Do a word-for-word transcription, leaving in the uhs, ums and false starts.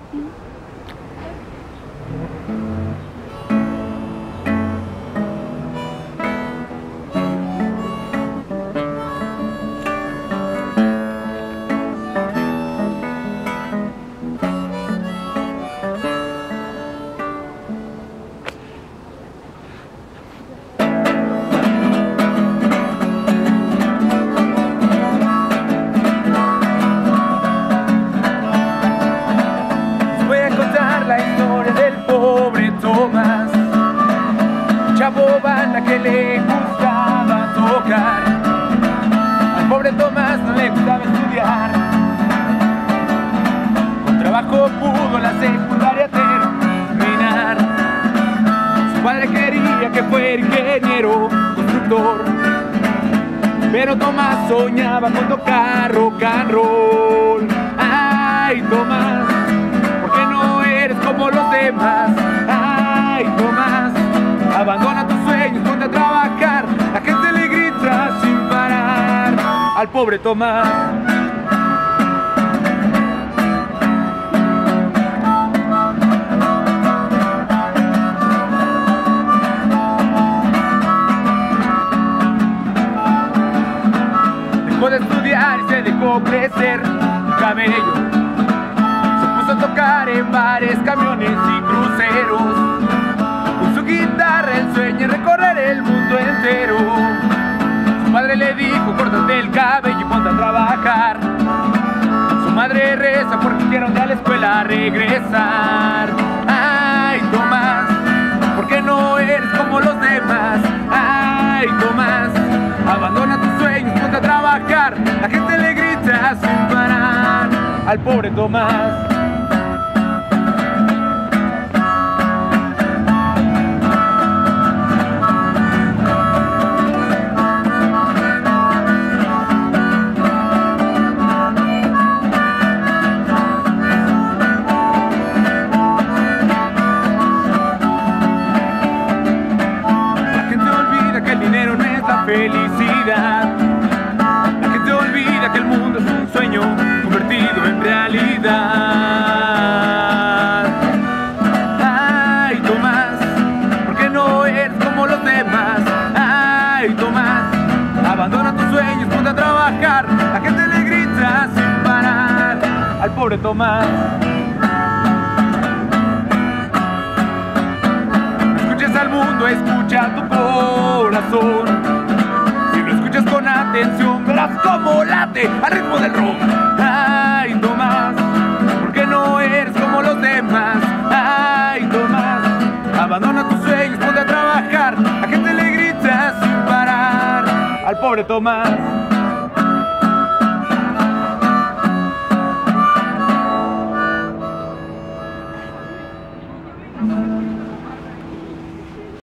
La historia del pobre Tomás, chavo banda que le gustaba tocar. Al pobre Tomás no le gustaba estudiar, con trabajo pudo la secundaria terminar. Su padre quería que fuera ingeniero, constructor, pero Tomás soñaba con tocar rock and roll. Ay, Tomás, como los demás. Ay, Tomás, abandona tus sueños, ponte a trabajar. La gente le grita sin parar al pobre Tomás. Dejó de estudiar y se dejó crecer un cabello. A tocar en bares, camiones y cruceros. Con su guitarra él sueña recorrer el mundo entero. Su padre le dijo: córtate el cabello y ponte a trabajar. Su madre reza porque quiero de a la escuela regresar. Ay, Tomás, ¿por qué no eres como los demás? Ay, Tomás, abandona tus sueños, ponte a trabajar. La gente le grita sin parar al pobre Tomás. Felicidad. La gente olvida que el mundo es un sueño convertido en realidad. Ay, Tomás, ¿por qué no eres como los demás? Ay, Tomás, abandona tus sueños, ponte a trabajar. La gente le grita sin parar al pobre Tomás. No escuches al mundo, escucha tu corazón. Con atención verás cómo late al ritmo del rock. Ay, Tomás, ¿por qué no eres como los demás? Ay, Tomás, abandona tus sueños, ponte a trabajar. La gente le grita sin parar al pobre Tomás.